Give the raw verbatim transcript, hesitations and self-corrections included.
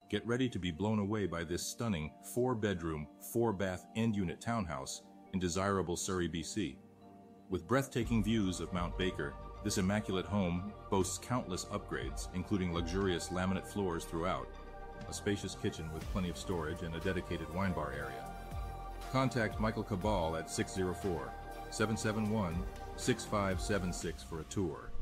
Get ready to be blown away by this stunning four-bedroom, four-bath end-unit townhouse in desirable Surrey, B C. With breathtaking views of Mount Baker, this immaculate home boasts countless upgrades, including luxurious laminate floors throughout, a spacious kitchen with plenty of storage, and a dedicated wine bar area. Contact Michael Cabal at six zero four, seven seven one, six five seven six for a tour.